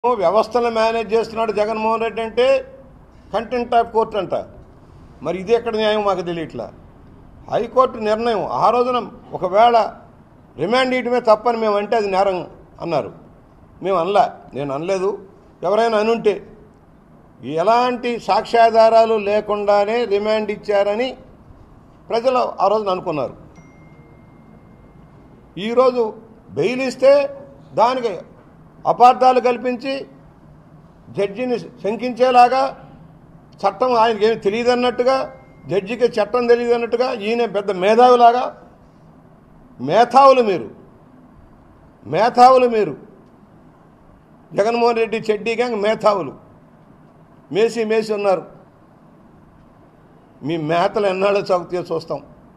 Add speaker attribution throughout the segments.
Speaker 1: వ్యవస్థను మేనేజ్ చేస్తున్నాడు జగన్మోహన్ రెడ్డి అంటే కంటెంప్ట్ ఆఫ్ కోర్ట్ అంట. మరి ఇది ఎక్కడ న్యాయం మాకు తెలియట్లా. హైకోర్టు నిర్ణయం ఆ రోజున ఒకవేళ రిమాండ్ ఇయటమే తప్పని మేము అంటే అది నేరం అన్నారు. మేము అనలా, నేను అనలేదు. ఎవరైనా అనుంటే ఎలాంటి సాక్ష్యాధారాలు లేకుండానే రిమాండ్ ఇచ్చారని ప్రజలు ఆ రోజున అనుకున్నారు. ఈరోజు బెయిల్ ఇస్తే దానికి అపార్థాలు కల్పించి జడ్జిని శంకించేలాగా, చట్టం ఆయనకి ఏమి తెలియదన్నట్టుగా, జడ్జికి చట్టం తెలియదన్నట్టుగా, ఈయన పెద్ద మేధావులాగా. మేధావులు మీరు జగన్మోహన్ రెడ్డి చెడ్డీ గ్యాంగ్ మేధావులు మేసి ఉన్నారు. మీ మేతలు ఎన్నాళ్ళో చదువుతూ చూస్తాం.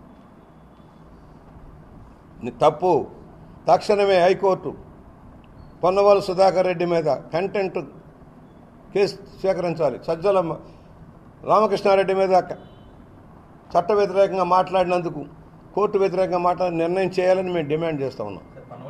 Speaker 1: తప్పు. తక్షణమే హైకోర్టు పొన్నవాలు సుధాకర్ రెడ్డి మీద కంటెంప్ట్ కేసు స్వీకరించాలి. సజ్జల రామకృష్ణారెడ్డి మీద చట్ట వ్యతిరేకంగా మాట్లాడినందుకు కోర్టు వ్యతిరేకంగా మాట్లాడి నిర్ణయం చేయాలని మేము డిమాండ్ చేస్తూ ఉన్నాం.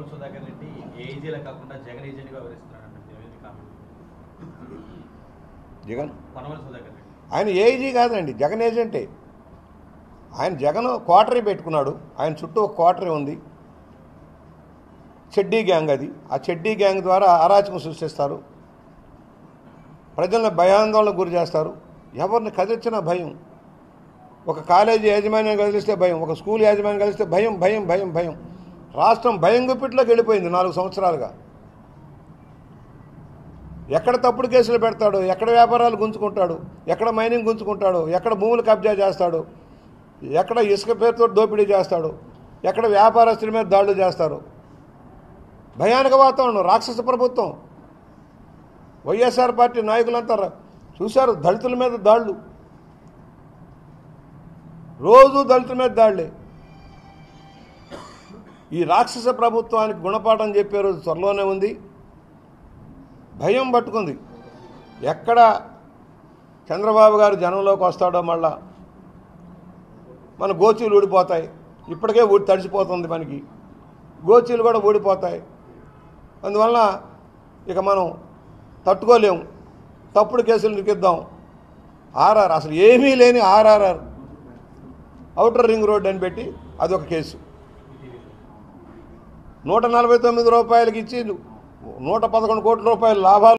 Speaker 1: జగన్ ఆయన ఏజీ కాదండి, జగన్ ఏజెంటే. ఆయన జగన్ క్వార్టరీ పెట్టుకున్నాడు. ఆయన చుట్టూ ఒక క్వార్టరీ ఉంది. చెడ్డీ గ్యాంగ్ అది. ఆ చెడ్డీ గ్యాంగ్ ద్వారా అరాచకం సృష్టిస్తారు, ప్రజలను భయాందోళనకు గురి చేస్తారు. ఎవరిని కదిలించినా భయం. ఒక కాలేజీ యాజమాన్యం కదిలిస్తే భయం, ఒక స్కూల్ యాజమాన్యం కలిస్తే భయం భయం భయం భయం. రాష్ట్రం భయం గుప్పిట్లోకి వెళ్ళిపోయింది 4 సంవత్సరాలుగా. ఎక్కడ తప్పుడు కేసులు పెడతాడు, ఎక్కడ వ్యాపారాలు గుంజుకుంటాడు, ఎక్కడ మైనింగ్ గుంజుకుంటాడు, ఎక్కడ భూములు కబ్జా చేస్తాడు, ఎక్కడ ఇసుక పేరుతో దోపిడీ చేస్తాడు, ఎక్కడ వ్యాపారస్తుల మీద దాడులు చేస్తారు. భయానక వాతావరణం. రాక్షస ప్రభుత్వం. వైఎస్ఆర్ పార్టీ నాయకులంతా చూశారు. దళితుల మీద దాడులు, రోజు దళితుల మీద దాడులే. ఈ రాక్షస ప్రభుత్వానికి గుణపాఠం చెప్పే రోజు త్వరలోనే ఉంది. భయం పట్టుకుంది. ఎక్కడ చంద్రబాబు గారు జనంలోకి వస్తాడో మళ్ళా మన గోచీలు ఊడిపోతాయి. ఇప్పటికే తడిసిపోతుంది మనకి, గోచీలు కూడా ఊడిపోతాయి. అందువల్ల ఇక మనం తట్టుకోలేము. తప్పుడు కేసులు నిరికిద్దాం. ఆర్ఆర్ అసలు ఏమీ లేని ఆర్ఆర్ఆర్ ఔటర్ రింగ్ రోడ్ అని పెట్టి అదొక కేసు. 149 రూపాయలకి ఇచ్చి 111 కోట్ల రూపాయల లాభాలు